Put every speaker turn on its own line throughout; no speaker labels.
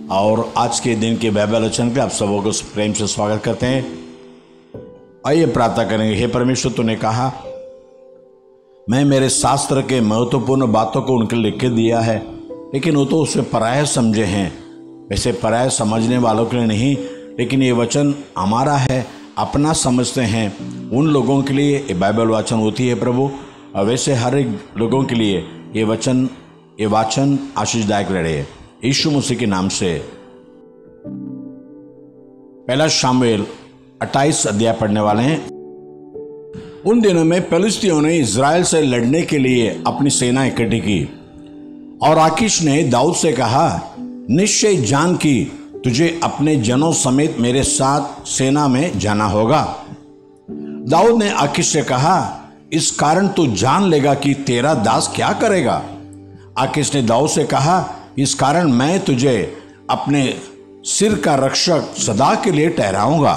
और आज के दिन के बाइबल वचन पे आप सबों को प्रेम से स्वागत करते हैं। आइए प्रार्थना करेंगे। हे परमेश्वर, तूने कहा मैं मेरे शास्त्र के महत्वपूर्ण बातों को उनके लिख के दिया है, लेकिन वो तो उसे पराया समझे हैं। वैसे पराया समझने वालों के लिए नहीं, लेकिन ये वचन हमारा है, अपना समझते हैं उन लोगों के लिए ये बाइबल वचन होती है प्रभु। और वैसे हर एक लोगों के लिए ये वाचन आशीषदायक रहे। यीशु मसीह के नाम से। पहला शामुएल 28 अध्याय पढ़ने वाले हैं। उन दिनों में फिलिस्तियों ने इज़राइल से लड़ने के लिए अपनी सेना इकट्ठी की और आकीश ने दाऊद से कहा, निश्चय जान कि तुझे अपने जनों समेत मेरे साथ सेना में जाना होगा। दाऊद ने आकीश से कहा, इस कारण तू जान लेगा कि तेरा दास क्या करेगा। आकीश ने दाऊद से कहा, इस कारण मैं तुझे अपने सिर का रक्षक सदा के लिए ठहराऊंगा।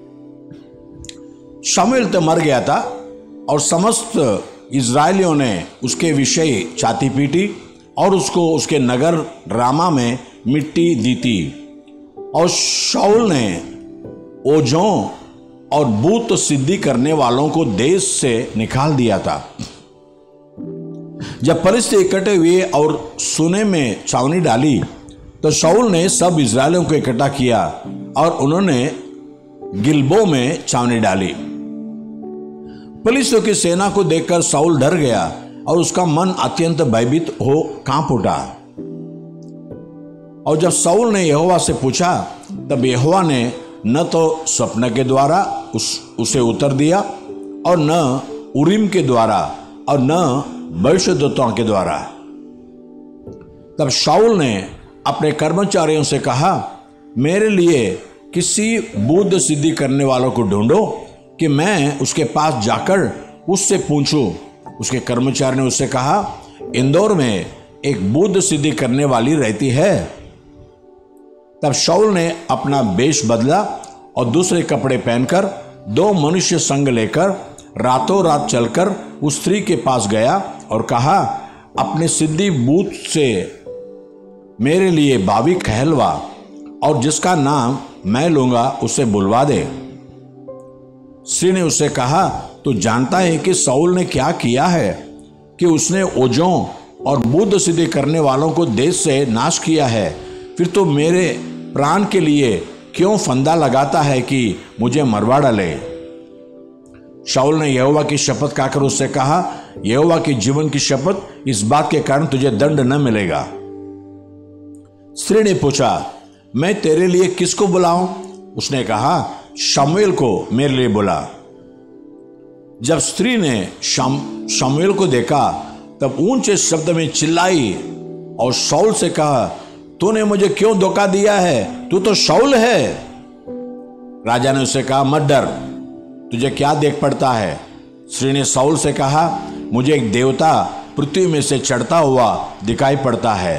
शमूएल तो मर गया था और समस्त इज़राइलियों ने उसके विषय छाती पीटी और उसको उसके नगर रामा में मिट्टी दी थी। और शाऊल ने ओझों और भूत सिद्धि करने वालों को देश से निकाल दिया था। जब फिलिस्ती इकट्ठे हुए और सुने में छावनी डाली, तो शाऊल ने सब इज़राइलियों को इकट्ठा किया और उन्होंने गिलबो में छावनी डाली। फिलिस्तियों की सेना को देखकर शाऊल डर गया और उसका मन अत्यंत भयभीत हो कांप उठा। और जब शाऊल ने यहोवा से पूछा, तब यहोवा ने न तो स्वप्न के द्वारा उसे उत्तर दिया और न उरीम के द्वारा और न भविष्यद्वक्ताओं के द्वारा। तब शाऊल ने अपने कर्मचारियों से कहा, मेरे लिए किसी बुद्ध सिद्धि करने वालों को ढूंढो कि मैं उसके पास जाकर उससे पूछूं। उसके कर्मचारी ने उससे कहा, इंदौर में एक बुद्ध सिद्धि करने वाली रहती है। तब शाऊल ने अपना वेश बदला और दूसरे कपड़े पहनकर 2 मनुष्य संग लेकर रातों रात चलकर उस स्त्री के पास गया और कहा, अपने सिद्धि बूत से मेरे लिए भावी कहलवा और जिसका नाम मैं लूंगा उसे बुलवा दे। स्त्री ने उससे कहा, तू जानता है कि शाऊल ने क्या किया है, कि उसने ओझों और बुद्ध सिद्धि करने वालों को देश से नाश किया है। फिर तो मेरे प्राण के लिए क्यों फंदा लगाता है कि मुझे मरवा डाले। शाऊल ने यहोवा की शपथ खाकर उससे कहा, यहोवा के जीवन की शपथ, इस बात के कारण तुझे दंड न मिलेगा। स्त्री ने पूछा, मैं तेरे लिए किसको बुलाऊं? उसने कहा, शमूएल को मेरे लिए बुला। जब स्त्री ने शमूएल को देखा, तब ऊंचे शब्द में चिल्लाई और शाऊल से कहा, तूने मुझे क्यों धोखा दिया है? तू तो शाऊल है। राजा ने उससे कहा, मत डर, तुझे क्या देख पड़ता है? स्त्री ने शाऊल से कहा, मुझे एक देवता पृथ्वी में से चढ़ता हुआ दिखाई पड़ता है।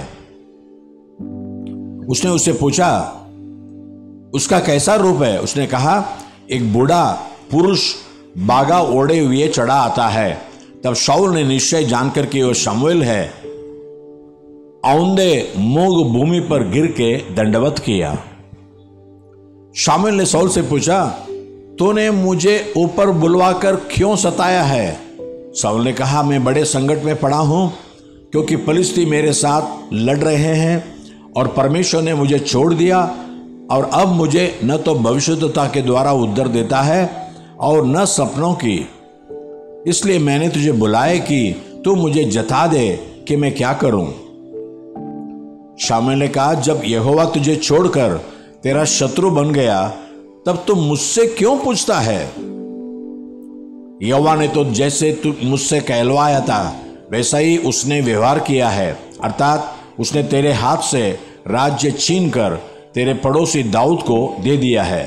उसने उससे पूछा, उसका कैसा रूप है? उसने कहा, एक बूढ़ा पुरुष बागा ओढ़े हुए चढ़ा आता है। तब शाऊल ने निश्चय जानकर कि वह शमूएल है, औंधे मुंह भूमि पर गिर के दंडवत किया। शमूएल ने शाऊल से पूछा, तूने मुझे ऊपर बुलवाकर क्यों सताया है? शाऊल ने कहा, मैं बड़े संकट में पड़ा हूं, क्योंकि फिलिस्ती मेरे साथ लड़ रहे हैं और परमेश्वर ने मुझे छोड़ दिया और अब मुझे न तो भविष्यद्वक्ता के द्वारा उत्तर देता है और न सपनों की। इसलिए मैंने तुझे बुलाया कि तू मुझे जता दे कि मैं क्या करूं। शमूएल ने कहा, जब यहोवा तुझे छोड़कर तेरा शत्रु बन गया, तब तू मुझसे क्यों पूछता है? यहोवा ने तो जैसे तू मुझसे कहलवाया था वैसा ही उसने व्यवहार किया है, अर्थात उसने तेरे हाथ से राज्य छीनकर तेरे पड़ोसी दाऊद को दे दिया है।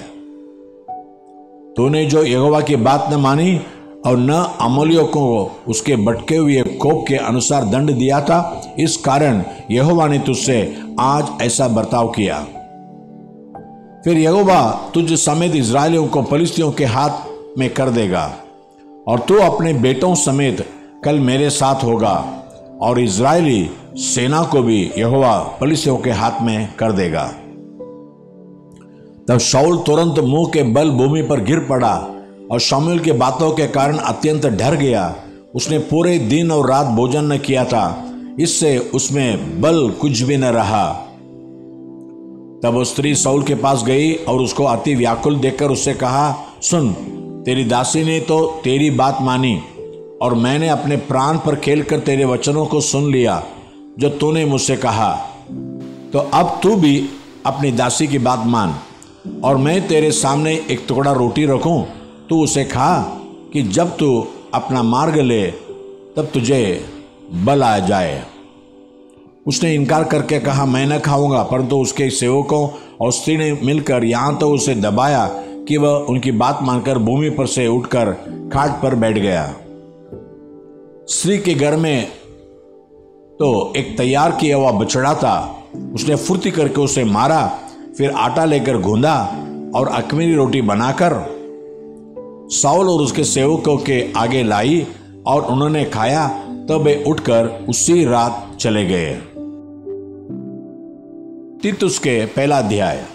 तूने जो यहोवा की बात न मानी और न अमलियों को उसके भटके हुए कोप के अनुसार दंड दिया था, इस कारण यहोवा ने तुझसे आज ऐसा बर्ताव किया। फिर यहोवा तुझ समेत इज़राइलियों को फिलिस्तियों के हाथ में कर देगा और तू अपने बेटों समेत कल मेरे साथ होगा और इज़राइली सेना को भी यहोवा फिलिस्तियों के हाथ में कर देगा। तब शाऊल तुरंत मुंह के बल भूमि पर गिर पड़ा और शमूएल की बातों के कारण अत्यंत डर गया। उसने पूरे दिन और रात भोजन न किया था, इससे उसमें बल कुछ भी न रहा। तब वो स्त्री शाऊल के पास गई और उसको अति व्याकुल देखकर उससे कहा, सुन, तेरी दासी ने तो तेरी बात मानी और मैंने अपने प्राण पर खेलकर तेरे वचनों को सुन लिया जो तूने मुझसे कहा। तो अब तू भी अपनी दासी की बात मान और मैं तेरे सामने एक टुकड़ा रोटी रखूं, तू उसे खा कि जब तू अपना मार्ग ले तब तुझे बल आ जाए। उसने इनकार करके कहा, मैं न खाऊंगा, परंतु उसके सेवकों और स्त्री ने मिलकर यहाँ तो उसे दबाया कि वह उनकी बात मानकर भूमि पर से उठकर खाट पर बैठ गया। स्त्री के घर में तो एक तैयार किया हुआ बछड़ा था। उसने फुर्ती करके उसे मारा, फिर आटा लेकर गूंदा और अख़मीरी रोटी बनाकर शाऊल और उसके सेवकों के आगे लाई और उन्होंने खाया। तब वे उठकर उसी रात चले गए। तीतुस के पहला अध्याय।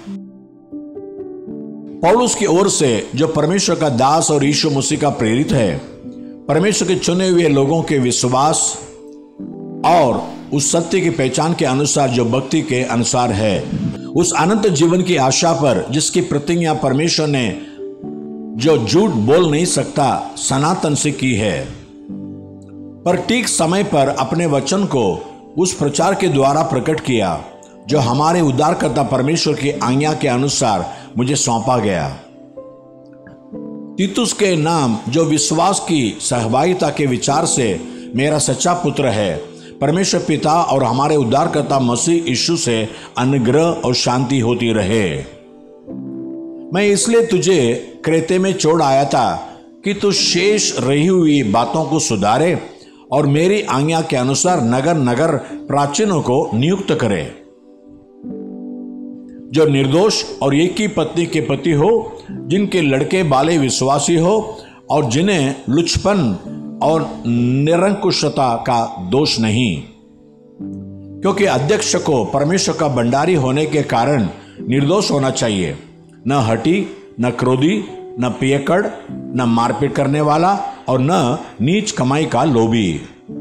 पौलुस की ओर से, जो परमेश्वर का दास और यीशु मसीह का प्रेरित है, परमेश्वर के चुने हुए लोगों के विश्वास और उस सत्य की पहचान के अनुसार जो भक्ति के अनुसार है, उस अनंत जीवन की आशा पर जिसकी प्रतिज्ञा परमेश्वर ने, जो झूठ बोल नहीं सकता, सनातन से की है, पर ठीक समय पर अपने वचन को उस प्रचार के द्वारा प्रकट किया जो हमारे उद्धारकर्ता परमेश्वर की आज्ञा के अनुसार मुझे सौंपा गया। तीतुस के नाम, जो विश्वास की सहभागिता के विचार से मेरा सच्चा पुत्र है, परमेश्वर पिता और हमारे उद्धारकर्ता मसीह यीशु से अनुग्रह और शांति होती रहे। मैं इसलिए तुझे क्रेते में छोड़ आया था कि तू शेष रही हुई बातों को सुधारे और मेरी आज्ञा के अनुसार नगर नगर प्राचीनों को नियुक्त करे, जो निर्दोष और एक ही पत्नी के पति हो, जिनके लड़के बाले विश्वासी हो और जिन्हें लुचपन और निरंकुशता का दोष नहीं। क्योंकि अध्यक्ष को परमेश्वर का भंडारी होने के कारण निर्दोष होना चाहिए, न हठी, न क्रोधी, न पियकड़, न मारपीट करने वाला और न नीच कमाई का लोभी,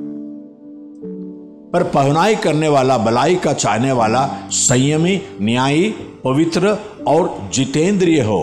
पर पहुनाई करने वाला, भलाई का चाहने वाला, संयमी, न्यायी, पवित्र और जितेंद्रिय हो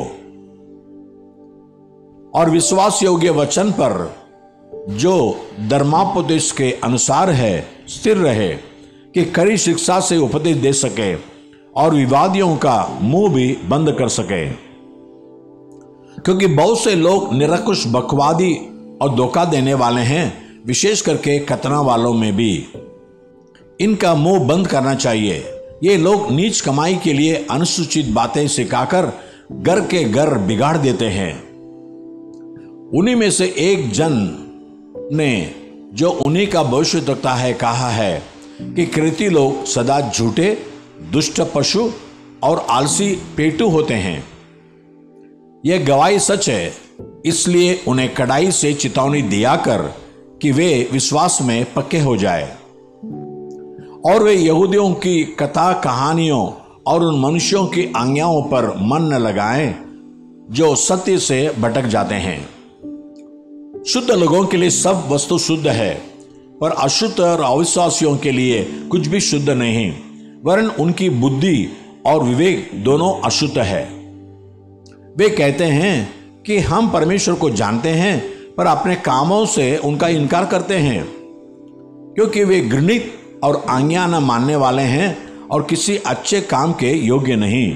और विश्वास योग्य वचन पर जो धर्मापदेश के अनुसार है स्थिर रहे, कि कड़ी शिक्षा से उपदेश दे सके और विवादियों का मुंह भी बंद कर सके। क्योंकि बहुत से लोग निरंकुश, बकवादी और धोखा देने वाले हैं, विशेष करके खतना वालों में भी। इनका मुंह बंद करना चाहिए। ये लोग नीच कमाई के लिए अनुसूचित बातें सिखाकर घर के घर बिगाड़ देते हैं। उन्हीं में से एक जन ने, जो उन्हीं का भविष्य देखता है, कहा है कि क्रेती लोग सदा झूठे, दुष्ट पशु और आलसी पेटू होते हैं। यह गवाही सच है, इसलिए उन्हें कड़ाई से चेतावनी दिया कर कि वे विश्वास में पक्के हो जाए और वे यहूदियों की कथा कहानियों और उन मनुष्यों की आज्ञाओं पर मन न लगाएं जो सत्य से भटक जाते हैं। शुद्ध लोगों के लिए सब वस्तु शुद्ध है, पर अशुद्ध और अविश्वासियों के लिए कुछ भी शुद्ध नहीं, वरन उनकी बुद्धि और विवेक दोनों अशुद्ध है। वे कहते हैं कि हम परमेश्वर को जानते हैं, पर अपने कामों से उनका इनकार करते हैं, क्योंकि वे घृणित और आज्ञा न मानने वाले हैं और किसी अच्छे काम के योग्य नहीं।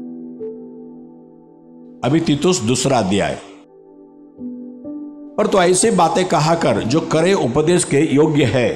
अभी तीतुस दूसरा अध्याय। पर तो ऐसी बातें कहा कर जो करे उपदेश के योग्य है,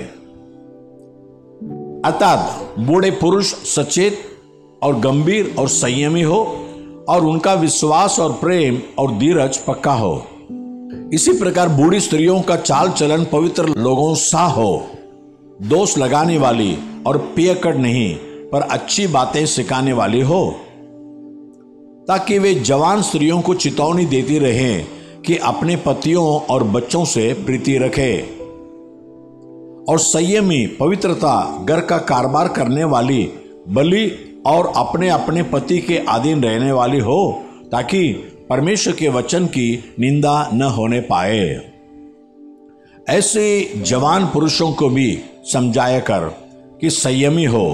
अर्थात बूढ़े पुरुष सचेत और गंभीर और संयमी हो और उनका विश्वास और प्रेम और धीरज पक्का हो। इसी प्रकार बूढ़ी स्त्रियों का चाल चलन पवित्र लोगों सा हो, दोष लगाने वाली और पियकड़ नहीं, पर अच्छी बातें सिखाने वाली हो, ताकि वे जवान स्त्रियों को चेतावनी देती रहें कि अपने पतियों और बच्चों से प्रीति रखे और संयमी, पवित्रता, घर का कारोबार करने वाली, बलि और अपने अपने पति के अधीन रहने वाली हो, ताकि परमेश्वर के वचन की निंदा न होने पाए। ऐसे जवान पुरुषों को भी समझाया कर कि संयमी हो,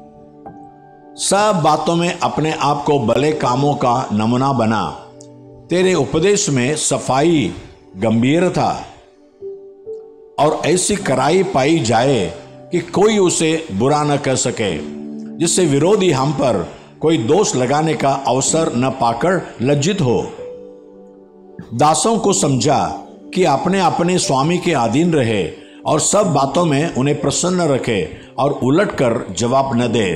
सब बातों में अपने आप को भले कामों का नमूना बना, तेरे उपदेश में सफाई, गंभीरता और ऐसी कराई पाई जाए कि कोई उसे बुरा न कर सके, जिससे विरोधी हम पर कोई दोष लगाने का अवसर न पाकर लज्जित हो। दासों को समझा कि अपने अपने स्वामी के अधीन रहे और सब बातों में उन्हें प्रसन्न रखे और उलटकर जवाब न दे।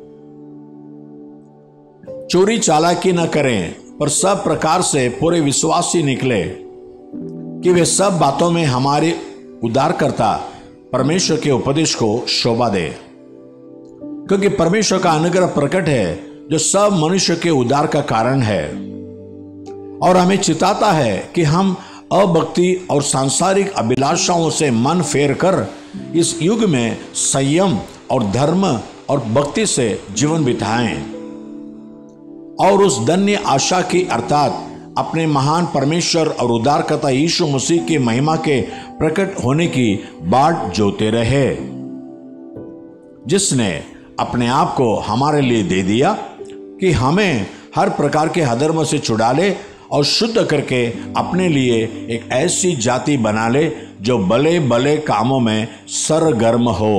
चोरी चालाकी न करें, पर सब प्रकार से पूरे विश्वासी निकले कि वे सब बातों में हमारे उद्धारकर्ता परमेश्वर के उपदेश को शोभा दे, क्योंकि परमेश्वर का अनुग्रह प्रकट है जो सब मनुष्य के उद्धार का कारण है, और हमें चिताता है कि हम अभक्ति और सांसारिक अभिलाषाओं से मन फेर कर इस युग में संयम और धर्म और भक्ति से जीवन बिताएं और उस धन्य आशा की अर्थात अपने महान परमेश्वर और उद्धारकर्ता यीशु मसीह की महिमा के प्रकट होने की बाट जोते रहे, जिसने अपने आप को हमारे लिए दे दिया कि हमें हर प्रकार के अधर्म से छुड़ा ले और शुद्ध करके अपने लिए एक ऐसी जाति बना ले जो भले भले कामों में सरगर्म हो।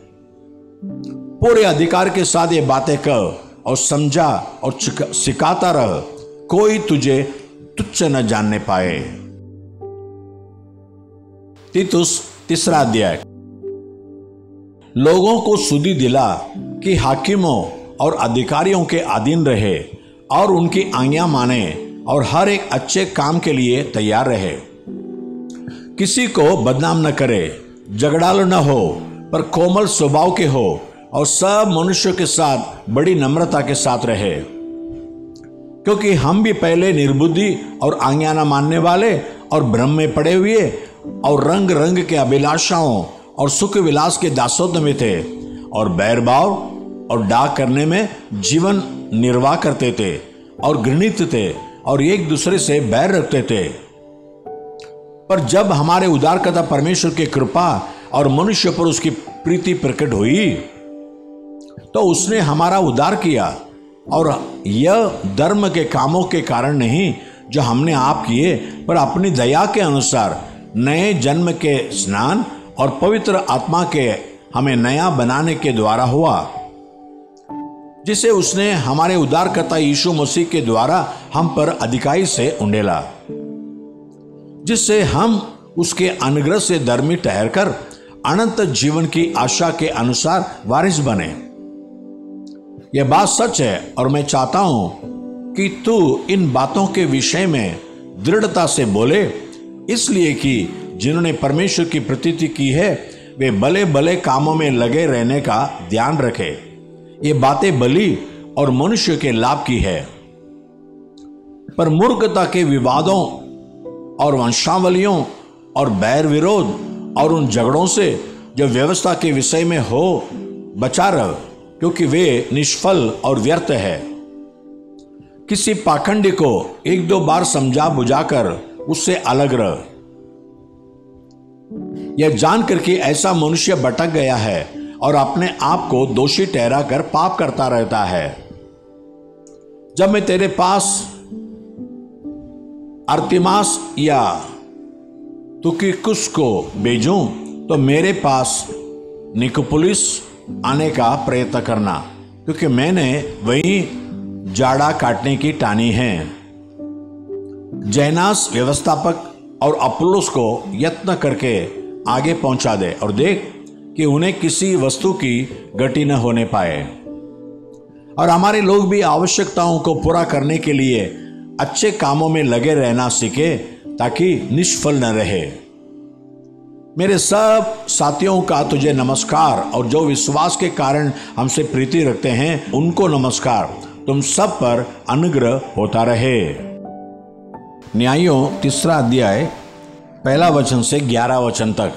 पूरे अधिकार के साथ ये बातें कर और समझा और सिखाता रह, कोई तुझे तुच्छ न जानने पाए। तीतुस 3 अध्याय। लोगों को सुधि दिला कि हाकिमों और अधिकारियों के अधीन रहे और उनकी आज्ञा माने और हर एक अच्छे काम के लिए तैयार रहे। किसी को बदनाम न करे, झगड़ालू न हो, पर कोमल स्वभाव के हो और सब मनुष्यों के साथ बड़ी नम्रता के साथ रहे, क्योंकि हम भी पहले निर्बुद्धि और आज्ञा न मानने वाले और भ्रम में पड़े हुए और रंग रंग के अभिलाषाओं और सुख विलास के दासत्व में थे और बैरभाव और डाक करने में जीवन निर्वाह करते थे और घृणित थे और एक दूसरे से बैर रखते थे। पर जब हमारे उद्धारकर्ता परमेश्वर की कृपा और मनुष्य पर उसकी प्रीति प्रकट हुई, तो उसने हमारा उद्धार किया, और यह धर्म के कामों के कारण नहीं जो हमने आप किए, पर अपनी दया के अनुसार नए जन्म के स्नान और पवित्र आत्मा के हमें नया बनाने के द्वारा हुआ, जिसे उसने हमारे उद्धारकर्ता यीशु मसीह के द्वारा हम पर अधिकारी से उंडेला, जिससे हम उसके अनुग्रह से धर्मी ठहरकर अनंत जीवन की आशा के अनुसार वारिस बने। यह बात सच है, और मैं चाहता हूं कि तू इन बातों के विषय में दृढ़ता से बोले, इसलिए कि जिन्होंने परमेश्वर की प्रतीति की है वे भले भले कामों में लगे रहने का ध्यान रखे। ये बातें बलि और मनुष्य के लाभ की है, पर मूर्खता के विवादों और वंशावलियों और बैर विरोध और उन झगड़ों से जो व्यवस्था के विषय में हो बचा रह, क्योंकि वे निष्फल और व्यर्थ है। किसी पाखंडी को 1-2 बार समझा बुझाकर उससे अलग रह। यह जानकर कि ऐसा मनुष्य भटक गया है और अपने आप को दोषी ठहराकर पाप करता रहता है। जब मैं तेरे पास अर्तिमास या तुकिकुस को भेजूं, तो मेरे पास निकोपुलिस आने का प्रयत्न करना, क्योंकि मैंने वही जाड़ा काटने की ठानी है। जैनास व्यवस्थापक और अपुल्लोस को यत्न करके आगे पहुंचा दे, और देख कि उन्हें किसी वस्तु की गति न होने पाए। और हमारे लोग भी आवश्यकताओं को पूरा करने के लिए अच्छे कामों में लगे रहना सीखे, ताकि निष्फल न रहे। मेरे सब साथियों का तुझे नमस्कार, और जो विश्वास के कारण हमसे प्रीति रखते हैं उनको नमस्कार। तुम सब पर अनुग्रह होता रहे। न्यायों 3 अध्याय 1 वचन से 11 वचन तक।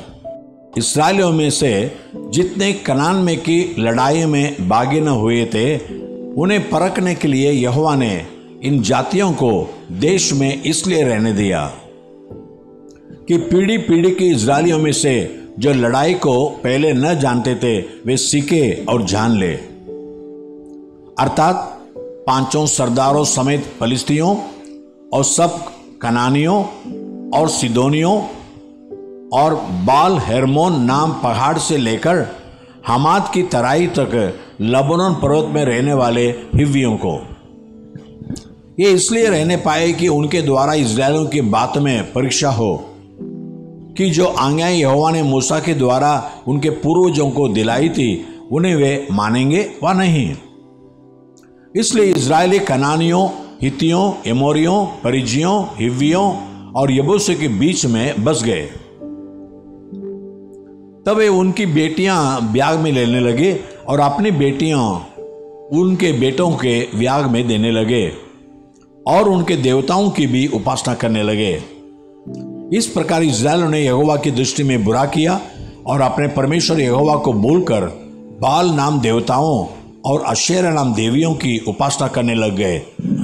इस्राएलियों में से जितने कनान में की लड़ाई में भागी न हुए थे, उन्हें परखने के लिए यहोवा ने इन जातियों को देश में इसलिए रहने दिया कि पीढ़ी पीढ़ी के इजरायलियों में से जो लड़ाई को पहले न जानते थे वे सीखे और जान ले, अर्थात पांचों सरदारों समेत फलिस्तियों और सब कनानियों और सिदोनियों और बाल हेरमोन नाम पहाड़ से लेकर हमाद की तराई तक लबनन पर्वत में रहने वाले हिव्वियों को। ये इसलिए रहने पाए कि उनके द्वारा इस्राएलियों की बात में परीक्षा हो कि जो आज्ञाएं यहोवा ने मूसा के द्वारा उनके पूर्वजों को दिलाई थी उन्हें वे मानेंगे व नहीं। इसलिए इस्राएली कनानियों, हित्तियों, एमोरियों, परिजियों, हिव्वियों और यबूसियों के बीच में बस गए। तब वे उनकी बेटियां ब्याह में लेने लगे और अपनी बेटियां उनके बेटों के ब्याह में देने लगे और उनके देवताओं की भी उपासना करने लगे। इस प्रकार इस्राएलियों ने यहोवा की दृष्टि में बुरा किया और अपने परमेश्वर यहोवा को भूलकर बाल नाम देवताओं और अशेरा नाम देवियों की उपासना करने लग गए।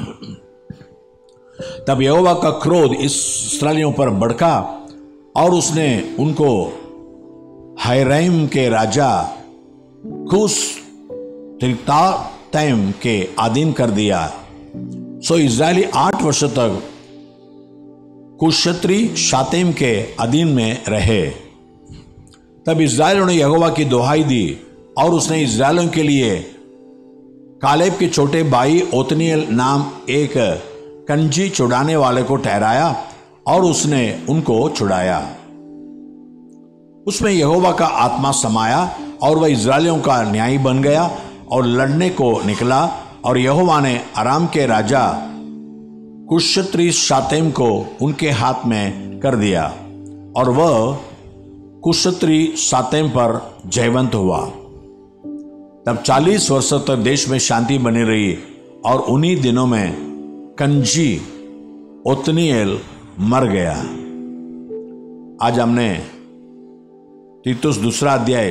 तब यहोवा का क्रोध इस्राएलियों पर भड़का और उसने उनको हायरैम के राजा कुश तिर्तातैम के अधीन कर दिया। सो इस्राएली 8 वर्ष तक कुशत्री शातेम के अधीन में रहे। तब इस्राएलियों ने यहोवा की दुहाई दी और उसने इस्राएलियों के लिए कालेब के छोटे भाई ओतनीएल नाम एक कंजी छुड़ाने वाले को ठहराया और उसने उनको छुड़ाया। उसमें यहोवा का आत्मा समाया और वह इस्राएलियों का न्यायी बन गया और लड़ने को निकला। और यहोवा ने अराम के राजा कुशत्री शातेम को उनके हाथ में कर दिया और वह कुशत्री शातेम पर जयवंत हुआ। तब 40 वर्ष तक देश में शांति बनी रही और उन्हीं दिनों में कंजी ओतनीएल मर गया। आज हमने तीतुस 2 अध्याय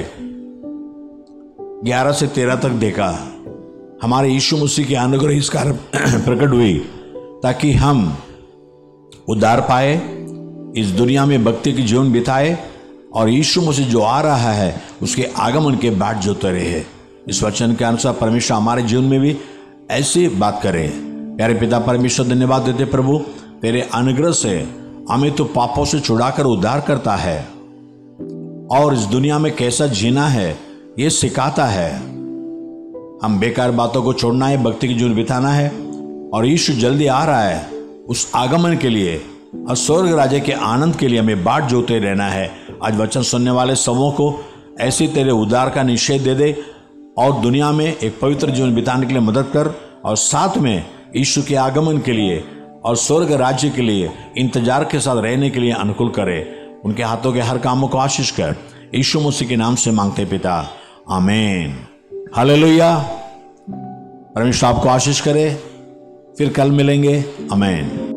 11 से 13 तक देखा। हमारे यीशु मसीह के अनुग्रह इस कारण प्रकट हुई ताकि हम उद्धार पाए, इस दुनिया में भक्ति की जीवन बिताए और यीशु मसीह जो आ रहा है उसके आगमन के बाट जोते रहे। इस वचन के अनुसार परमेश्वर हमारे जीवन में भी ऐसी बात करे। प्यारे पिता परमेश्वर, धन्यवाद देते प्रभु, तेरे अनुग्रह से हमें तो पापों से छुड़ाकर उद्धार करता है और इस दुनिया में कैसा जीना है ये सिखाता है। हम बेकार बातों को छोड़ना है, भक्ति की जीवन बिताना है और यीशु जल्दी आ रहा है। उस आगमन के लिए और स्वर्ग राज्य के आनंद के लिए हमें बाट जोते रहना है। आज वचन सुनने वाले सबों को ऐसे तेरे उद्धार का निश्चय दे दे और दुनिया में एक पवित्र जीवन बिताने के लिए मदद कर और साथ में यीशु के आगमन के लिए और स्वर्ग राज्य के लिए इंतजार के साथ रहने के लिए अनुकूल करे। उनके हाथों के हर कामों को आशीष कर, यीशु मसीह के नाम से मांगते पिता, आमीन। हालेलुया। परमेश्वर आपको आशीष करे। फिर कल मिलेंगे। आमीन।